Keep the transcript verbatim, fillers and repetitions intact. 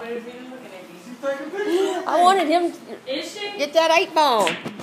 I wanted him to Is she? get that eight ball.